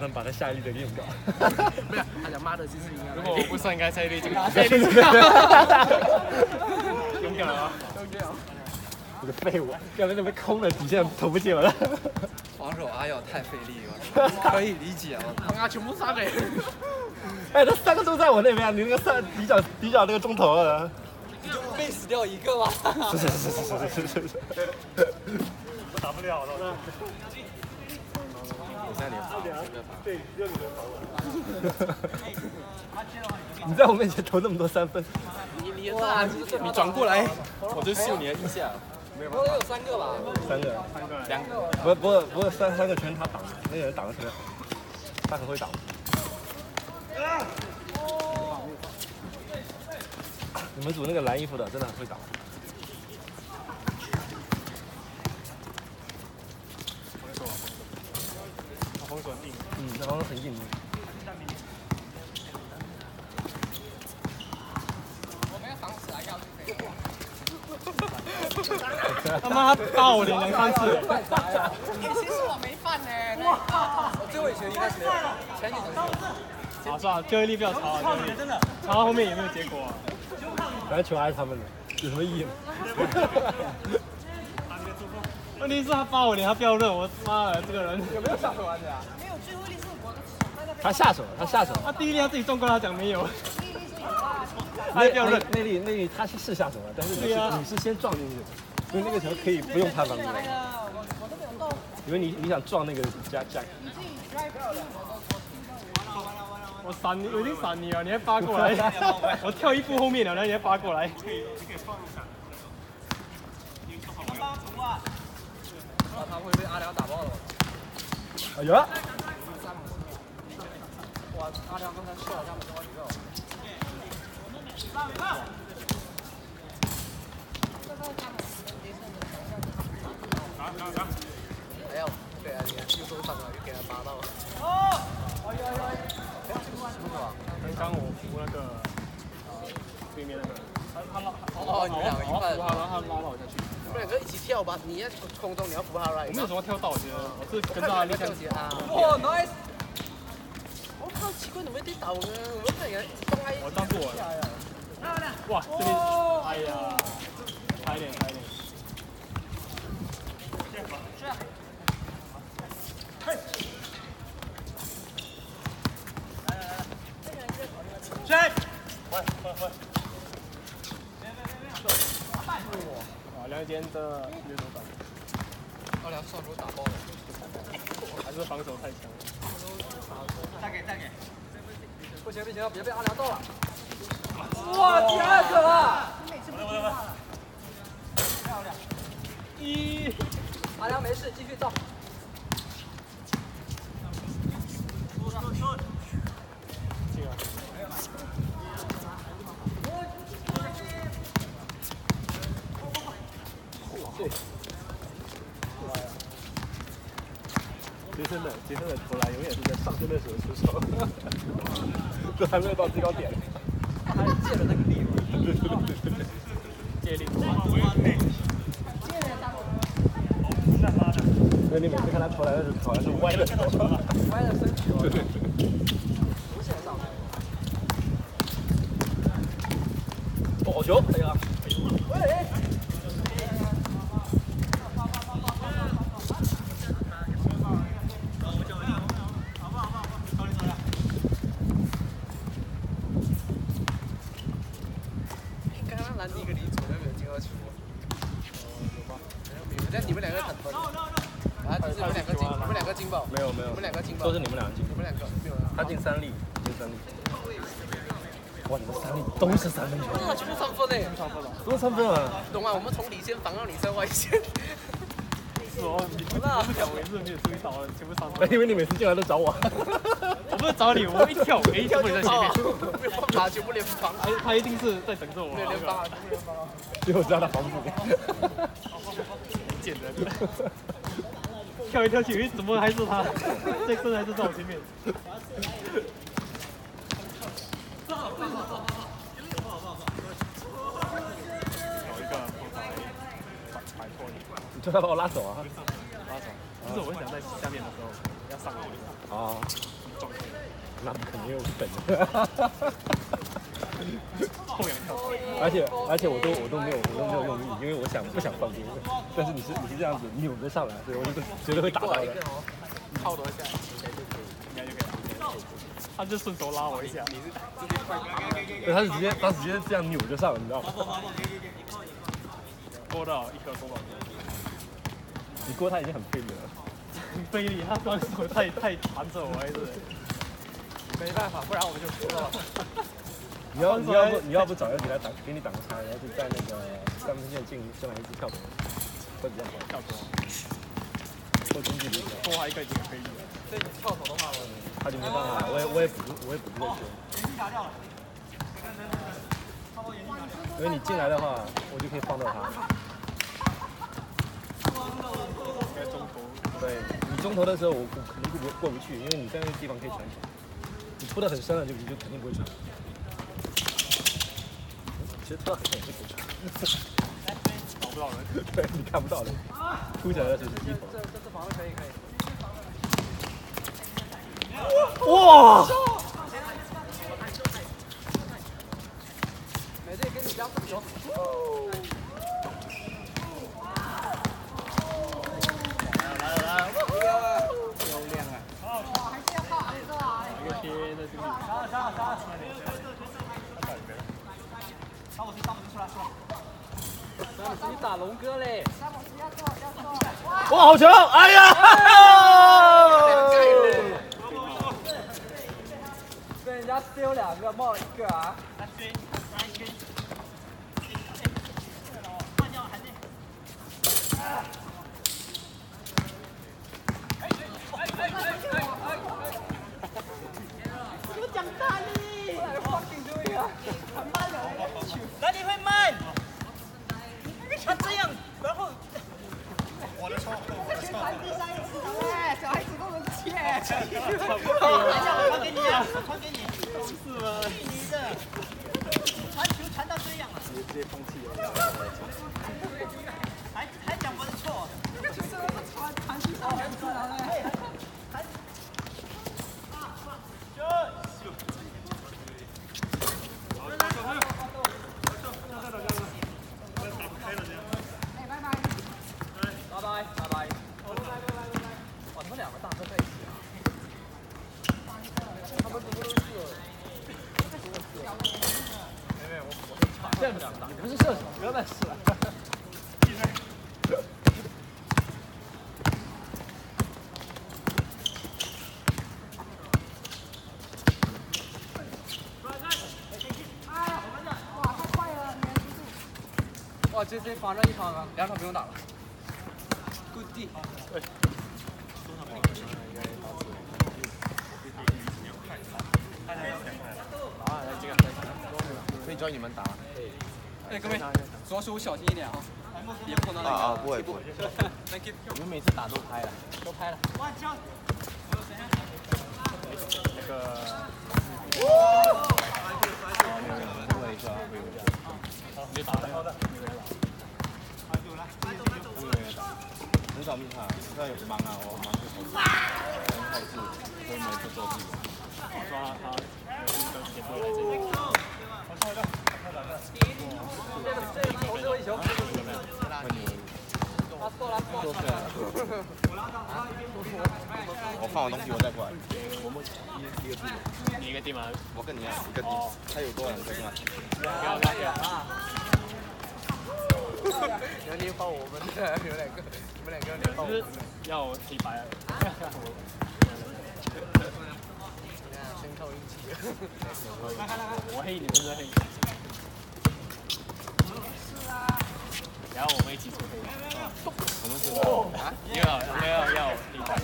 能把他下一粒的用掉。 没有，他讲妈的，其实应该。 如果我不算，应该下一粒就下一粒。用掉了吗？ 用掉。 这个废物，刚才那边空了，底线投不进了。 防守阿耀太费力了，可以理解了。 把他全部杀给。 哎，这3个都在我那边，你那个底角那个中投啊。 你就被死掉一个吗？ 是。 我打不了了。 对，只有你能投我。你在我面前投那么多3分， 你转过来，我就秀你的一下。我有3个吧 ？3个，2个。不是三个全他挡的，那个人挡的特别好，他很会挡。你们组那个蓝衣服的真的很会挡。 防守很硬。 这防守很硬。 我没有挡死来要去飞。 他妈他打我脸2、3次。 其实我没犯呢。 我最后一球应该是没有，前几球。 好，算了，最后一粒不要吵了，真的。吵到后面也没有结果啊。 反正球还是他们的，有什么意义吗？ 问题是他发我脸，他不要认，我妈的这个人有没有下手玩的啊？ 没有，最后一粒是我的手在那边。 他下手了。 他第一粒他自己中过，他讲没有。 第一粒是有的。 他不要认。 那粒他是下手了，但是你是先撞进去的，所以那个球可以不用他帮你。 我都没有动。 因为你想撞那个加。 你自己 drive 我已经闪你了，你还发过来，我跳1步后面了，然后你还发过来。可以放一下。 他会被阿良打爆了。 哎呀！ 哇，阿良刚才射了他们好几个。哎呀，对啊，你看又受伤了，又给他拔到了。 刚刚我扶那个对面那个人，他拉， 你们两个一块， 然后他拉到我下去。 你们2个一起跳吧，你在空中你要扶他来。 我没有什么跳到，我觉得我是跟着他力量。 哇 ，nice！ 我靠，奇怪，你们对倒呢？我看人动他一。 我当过了。哇，这边，哎呀，差一点。梁坚的掠夺感， 阿良上手打爆了， 还是防守太强了。 再给，不行，别被阿良到了。哇，第2个了！ 你每次不听话了。 漂亮。阿良没事，继续造。 进了。 杰森的投篮永远是在上升的时候出手，这还没有到最高点。 他借了那个力。 借力。 所以你每次看他投篮的时候，好像是歪的， 歪的身体。无限上。 好球！哎呀！ 你们2个很分。啊，就是你们2个进爆。 没有。 你们2个进爆。 都是你们2个进。 你们2个没有。 他进3粒，哇，你们3粒都是3分球。 哇，全部3分诶！ 都是3分啊！ 懂啊，我们从里线防到你在外线。 是哦，你不讲，我也是没有注意到，全部3分。 因为你每次进来都找我。 我不是找你，我一跳，一跳就在前面。 他全部连防。 他一定是在等着我。 连防啊，全部连防啊。 最后知道他防不住。 贱人。跳来跳去，怎么还是他？这真的还是在我前面。找一个摆脱你。 你叫他把我拉走啊！ 拉走。就是我想在下面的时候，要上来。 哦，那肯定有本。 后仰跳。 而且我都没有用力，因为我不想放兵。但是你是这样子扭着上来，所以我就绝对会打到的。 靠多一下，应该就可以。 他就顺手拉我一下。 你是直接快对，他直接这样扭着上，你知道吗？ 过到一颗过到。 你过他已经很费力了。 很费力，他双手太缠着我，还是。 没办法，不然我们就输了。 你要不找人给你挡个拆，然后就在那个三分线进来一次跳投，会比较好。 跳投。 或中距离。 多还一个已经很费力了。 所以你跳投的话， 他就没办法，我也补不过去。因为你进来的话，我就可以放到他。 在中投。 对你中投的时候，我肯定过不去，因为你在那个地方可以传球。你扑得很深了，就肯定不会传。其实扑得很深也是可以传。 找不到人。 对，你看不到人。扑起来的时候是低头。 这防的可以。 哇！ 美队跟你家分球。来，漂亮啊！ 哇，还是要靠昂哥啊！ 一个贴在这里。 你打龙哥嘞！ 哇，好球！哎呀！ 被人家丢2个，冒1个啊！ 我讲大力， 哪里会慢？他这样，然后我的错，哎，小孩子都能切。 传给你啊，传给你，是吗？你的传球传到这样啊！ 直接放弃了。 还讲我的错？ 这个球真的是传去上两次了嘞。 拜拜。哇，他们2个大哥在一起啊！他们怎么都是？没有，我这样子，你不是射手，不要再试了。 哇，太快了，你的速度。 哇，这防着1场了，2场不用打了。Good D。可以教你们打。哎，各位，左手小心一点啊，别碰到那个。 不会。 Thank you。我们每次打都拍了。那个。没打了。 很少命他，他有忙啊，我忙就投。他也是，所以每次做自己。 我说他也不会来这里。 这投最后1球。 我放完东西我再过来。我们一个地嘛。 你一个地吗？ 我跟你一样，一个地。他有多少人在进来？ 不要。 要捏爆我们的，你们2个要捏爆我们的。 要黑白。 先靠运气。 我黑你们是黑。然后我们一起出黑。 我们是啊？要黑白。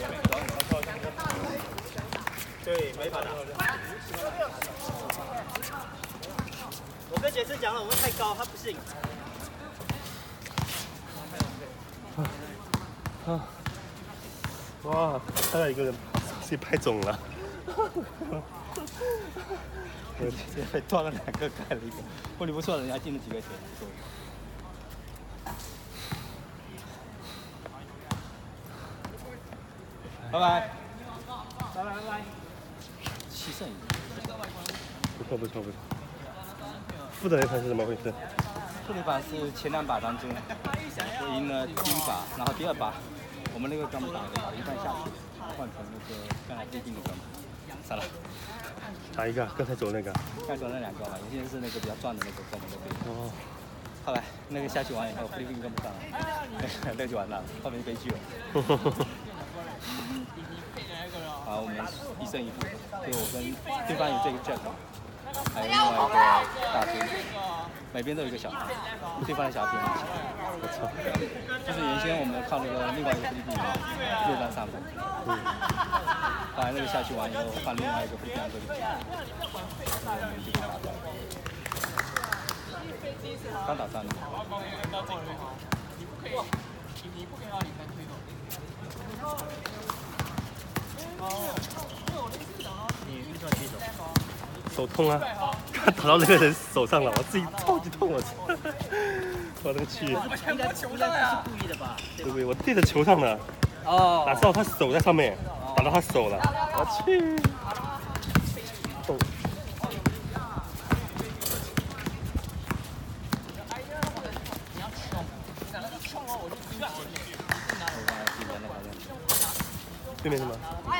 对，没法打。我跟杰森讲了，我们太高，他不信。 哇，看到一个人是拍肿了。 我直接被断了2个，盖了1个。护理不错，人家进了几个球。拜拜。 7胜1。 不错不错不错。负的那盘是怎么回事？ 负的一盘是前2把当中，我赢了第1把，然后第2把我们那个哥们打了一半下去，换成那个刚才最近的哥们，算了。 哪一个？刚才走那个？ 刚才走那2个嘛，有些是那个比较壮的那个哥们的队。 哦。 后来那个下去完以后，菲律宾跟不上了，那就完了，后面悲剧了。好，我们1胜1负，就我跟对方有这个 Jack， 还有另外一个大军，每边都有一个小孩，对方的小孩比我们强。 我操！ 就是原先我们靠那个另外一个菲律宾6战3分，后来那个下去完以后，换另外一个菲律宾队，我们就被打掉了。刚打3了。 手痛啊！他打到那个人手上了，我自己超级痛，我操！我的个去！ 应该是故意的吧？ 对不对？我对着球上了， 哦， 哪知道他手在上面，打到他手了，我去！痛！对面是吗？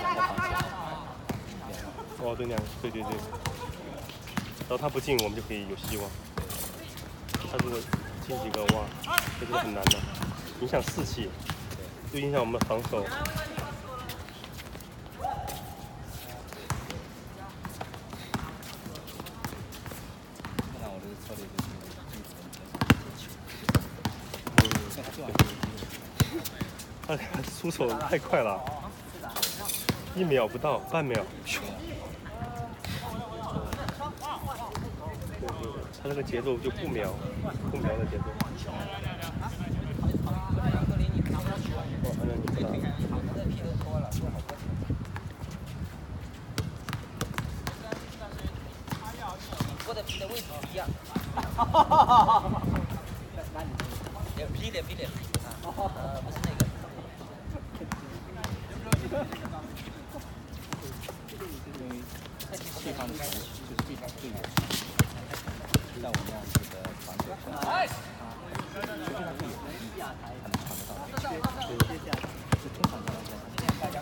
哦，对，对对对。然后他不进，我们就可以有希望。他如果进几个，哇，这个很难的，影响士气，又影响我们的防守。 那我这个策略就是他出手太快了，1秒不到，半秒。他那个节奏就不瞄的节奏。哦，好像你知道。 我的皮的位置不一样。皮的，不是那个。 对方的球就是对方队友，像我们这样子的传球是非常厉害，他能传得到，是通常情况下，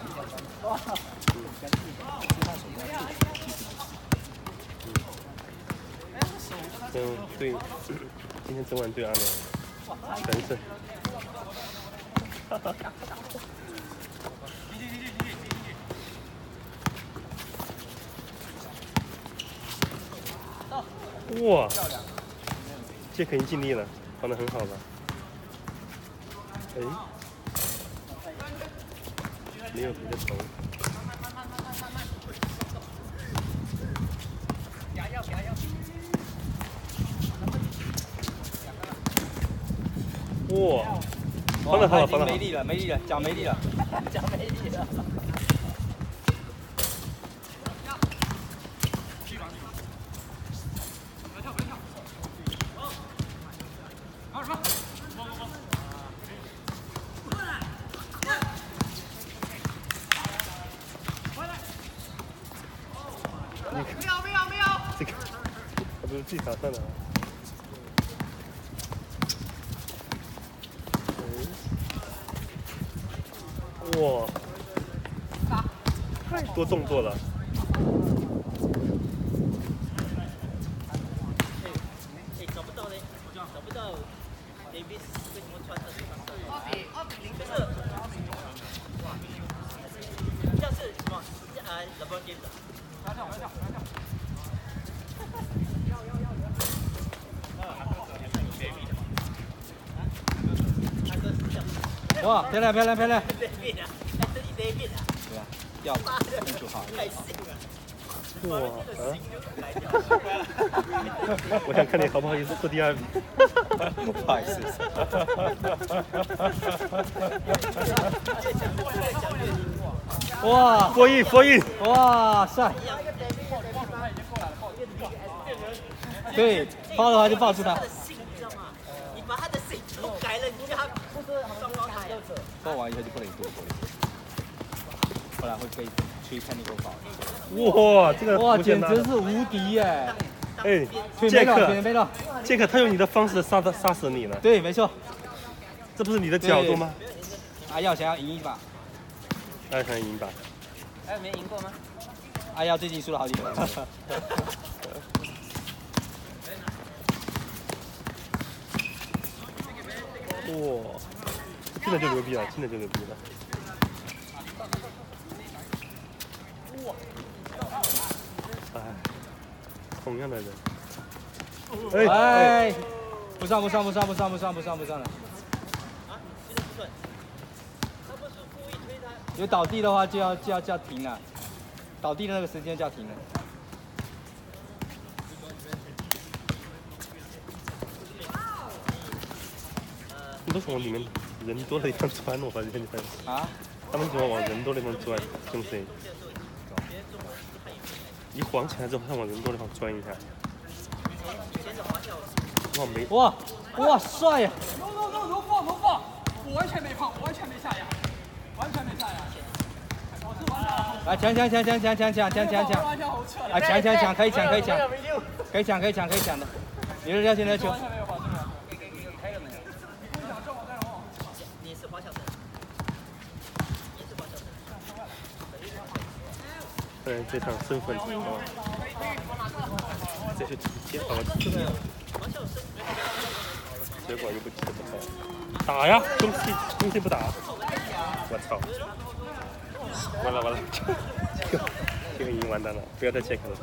对，今天整晚对阿联全胜。哇，杰克已经尽力了，防得很好了。哎，没有别的头。哇，防得好，防得好。 没力了，脚没力了。 这个，他不是自己打算的啊。哇，太多动作了。 找不到嘞，找不到 Davis 为什么穿的就是这样是什么？LeBron James 的。 哇，漂亮！对吧？要控球好。 哇，我想看你好不好意思做第2名。 不好意思。哇 ，4印， 哇，帅！对，抱的话就抱住他。 你把他的姓都改了，你叫他双胞胎。 抱完以后就不能多，不然会飞。 吹 technical foul。 哇，这个哇， 福建拿的简直是无敌耶！ 哎， 腿没了， 杰克， 腿没了。 杰克，他用你的方式杀死你了， 对，没错。 这不是你的角度吗？ 阿耀想要赢一把， 那想赢吧。 还有没赢过吗？ 阿耀最近输了好几回。 哇，真的就牛逼了，真的就牛逼了。哎，同样的人。 哎，不上了。有倒地的话就要停了，倒地的那个时间就要停了。 你都是往里面人多的地方钻，我发现啊？ 他们喜欢往人多的地方钻，中谁？一晃起来之后，他往人多的地方钻一下。哇没哇帅呀！ no放，我完全没放，完全没下牙，我是完全。 来抢！啊抢！可以抢的。你这条现在球。 看来这场身份挺高，这就直接把我踢了，结果又不踢得不好，打呀，中 C 不打，我操，完了，这个已经完蛋了，不要再check了。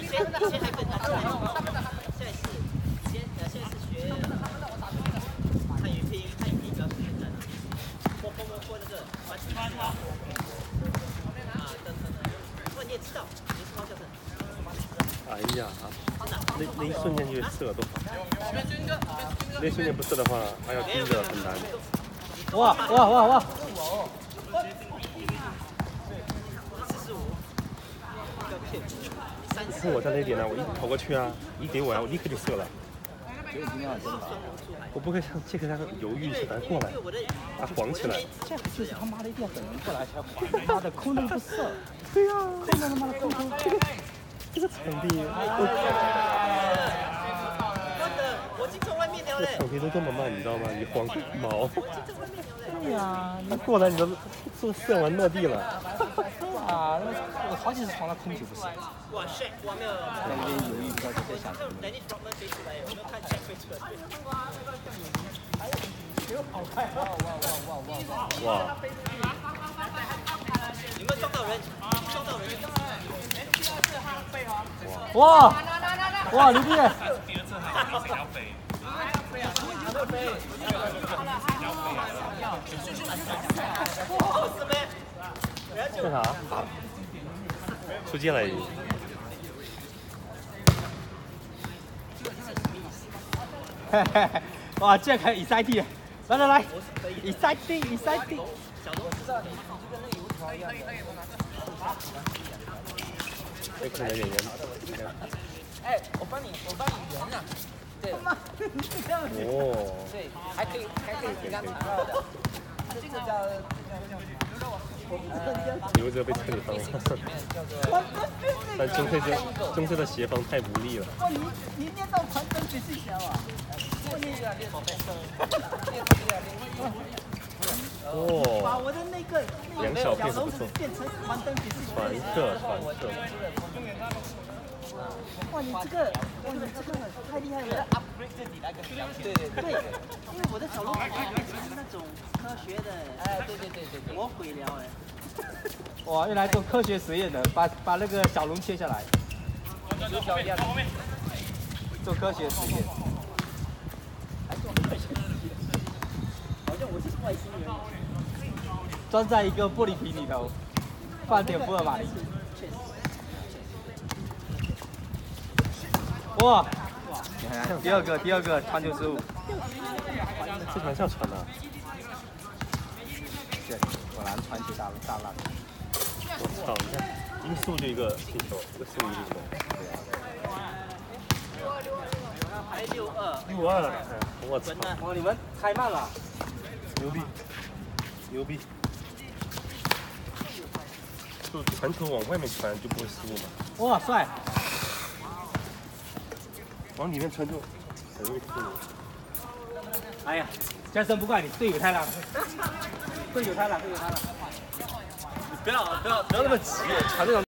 哎呀，那一瞬间就射多好，那一瞬间不射的话，还要盯着很难。 哇！ 你看我在那边呢，我一跑过去啊，一给我啊，我立刻就射了。我不会像这个犹豫似的过来，他晃起来。 这就是他妈的一定要等人过来才晃，妈的空中不射。 对呀，他妈的空中这个场地，这场地都这么慢，你知道吗？你晃毛。 对呀， 他过来你都射完落地了。 啊，我好几次闯到空就不射。在那边犹豫不知道在想什么。 哇！ 你们撞到人！ 哇，牛逼！ 干啥？出界了已经。 哇，这可以塞地，来，你塞地。 这可能有点远。 哎，我帮你圆啊。对。 哦。 对，还可以刚缠绕的。这个叫。 刘哲被车里放了，但中队的协防太无力了。 哇，你念到传灯只是小啊！ 哦。 把我的那个小楼子变成传灯只是传射。 哇，你这个太厉害了！对，因为我的小龙是那种科学的，对，魔鬼疗哎。 哇，原来做科学实验的，把那个小龙切下来，做科学实验。 好像我是外星人。 装在一个玻璃瓶里头，放点福尔马林。哇！你看，第二个传球失误。 这传是要传的。 对，果然传球大烂。 我操！你看，一速就一个进球，一个速一个进球。 还6-2。 6-2，我操！ 哇，你们太慢了。 牛逼！ 时候传球往外面传就不会失误嘛， 哇，帅！ 往里面传球很容易失误。 哎呀，江森不怪你，队友太烂了，队友太烂，队友太烂。 不要那么急，传这种。